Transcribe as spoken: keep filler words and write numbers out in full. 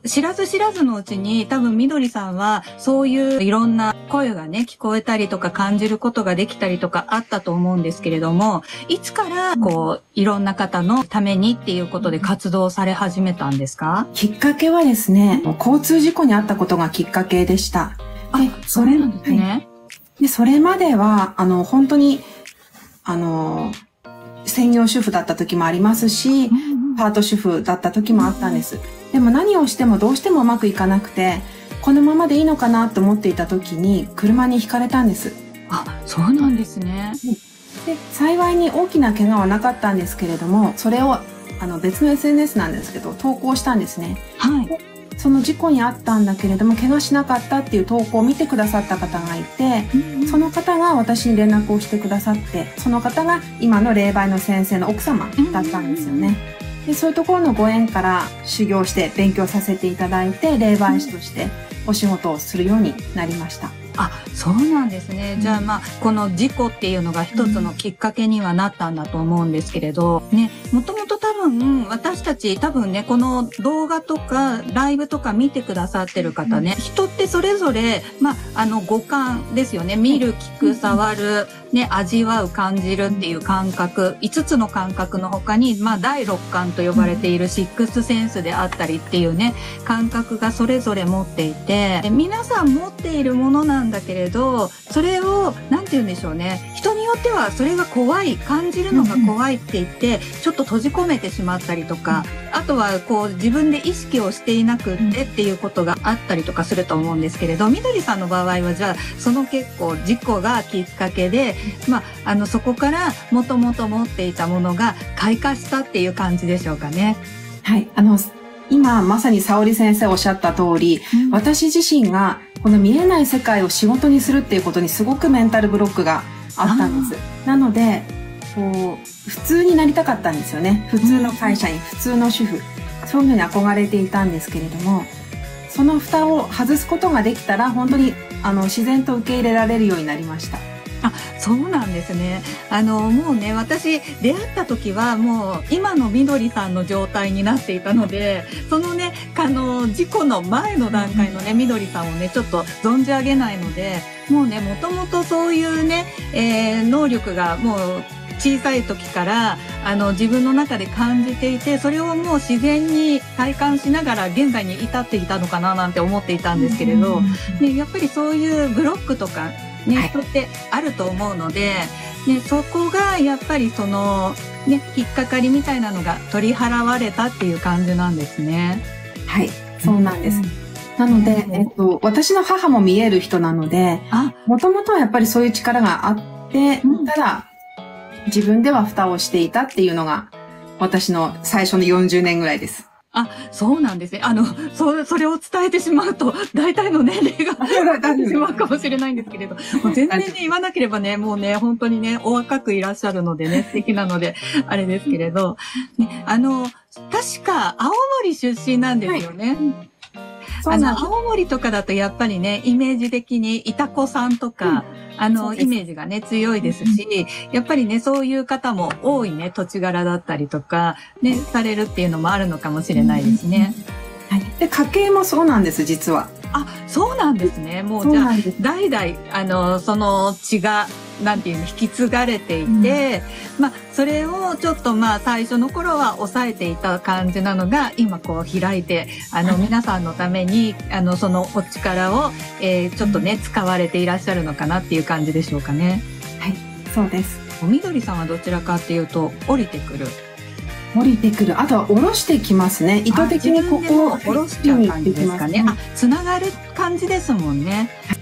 知らず知らずのうちに多分みどりさんはそういういろんな声がね、聞こえたりとか感じることができたりとかあったと思うんですけれども、いつからこう、いろんな方のためにっていうことで活動され始めたんですか？ きっかけはですね、交通事故に遭ったことがきっかけでした。 あ、それなんですね。はい、 で、それまでは、あの、本当に、あの、専業主婦だった時もありますし、パート主婦だった時もあったんです。でも何をしてもどうしてもうまくいかなくて、このままでいいのかなと思っていた時に車にひかれたんです。 あ、そうなんですね。 で、幸いに大きな怪我はなかったんですけれども、それをあの別の エスエヌエス なんですけど、投稿したんですね。 はい。 その事故に遭ったんだけれども、怪我しなかったっていう投稿を見てくださった方がいて、うん、その方が私に連絡をしてくださって、その方が今の霊媒の先生の奥様だったんですよね。うん、で、そういうところのご縁から修行して勉強させていただいて、霊媒師としてお仕事をするようになりました。 あ、そうなんですね。じゃあまあ、この事故っていうのが一つのきっかけにはなったんだと思うんですけれど、ね、もともと多分、私たち多分ね、この動画とかライブとか見てくださってる方ね、人ってそれぞれ、まあ、あの、五感ですよね。見る、聞く、触る、ね、味わう、感じるっていう感覚、五つの感覚の他に、まあ、第六感と呼ばれているシックスセンスであったりっていうね、感覚がそれぞれ持っていて、皆さん持っているものなんだけれど、それを、なんて言うんでしょうね。人によってはそれが怖い、感じるのが怖いって言って、ちょっと閉じ込めてしまったりとか、あとはこう自分で意識をしていなくってっていうことがあったりとかすると思うんですけれど、みどりさんの場合はじゃあ、その結構事故がきっかけで、まあ、あの、そこからもともと持っていたものが開花したっていう感じでしょうかね。 はい。あの、今まさに沙織先生おっしゃった通り、うん、私自身がこの見えない世界を仕事にするっていうことにすごくメンタルブロックがあったんです。なので、こう、普通になりたかったんですよね。普通の会社員、うん、普通の主婦。そういうふうに憧れていたんですけれども、その蓋を外すことができたら、本当にあの自然と受け入れられるようになりました。 あ、そうなんですね。あの、もうね、私、出会った時は、もう、今のみどりさんの状態になっていたので、そのね、あの、事故の前の段階のね、みどりさんをね、ちょっと存じ上げないので、もうね、もともとそういうね、えー、能力がもう、小さい時からあの自分の中で感じていて、それをもう自然に体感しながら現在に至っていたのかななんて思っていたんですけれど、ね、やっぱりそういうブロックとかね、はい、人ってあると思うので、ね、そこがやっぱりその、ね、引っかかりみたいなのが取り払われたっていう感じなんですね。 はい、そうなんです。うん、なので、えっと、私の母も見える人なので、もともとはやっぱりそういう力があって、うん、ただ自分では蓋をしていたっていうのが私の最初のよんじゅうねんぐらいです。 あ、そうなんですね。あの、そ、それを伝えてしまうと、大体の年齢が出てしまうかもしれないんですけれど、もう全然ね、言わなければね、もうね、本当にね、お若くいらっしゃるのでね、素敵なので、あれですけれど、ね、あの、確か、青森出身なんですよね。はい、あの、青森とかだとやっぱりね、イメージ的にいたこさんとか、うん、あの、イメージがね、強いですし、やっぱりね、そういう方も多いね、土地柄だったりとか、ね、されるっていうのもあるのかもしれないですね。 はい。で、家系もそうなんです、実は。 あ、そうなんですね。もうじゃあ、代々、あの、その血が、なんていうの、引き継がれていて、うん、まあ、それをちょっとまあ、最初の頃は抑えていた感じなのが、今こう開いて、あの、皆さんのために、あの、そのお力を、えー、ちょっとね、使われていらっしゃるのかなっていう感じでしょうかね。 はい、そうです。 みどりさんはどちらかっていうと、降りてくる。 降りてくる。あとは下ろしてきますね。意図的にここを下ろしちゃう感じですかね。あ、つながる感じですもんね。